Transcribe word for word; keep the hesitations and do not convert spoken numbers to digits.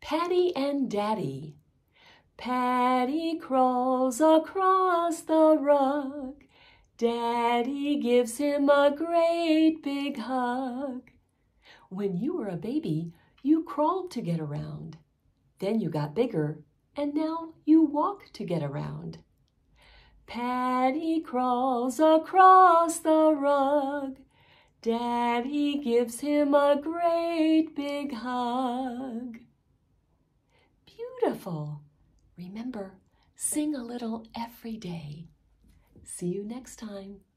Paddy and Daddy. Paddy crawls across the rug. Daddy gives him a great big hug. When you were a baby, you crawled to get around. Then you got bigger, and now you walk to get around. Paddy crawls across the rug. Daddy gives him a great big hug. Beautiful. Remember, sing a little every day. See you next time.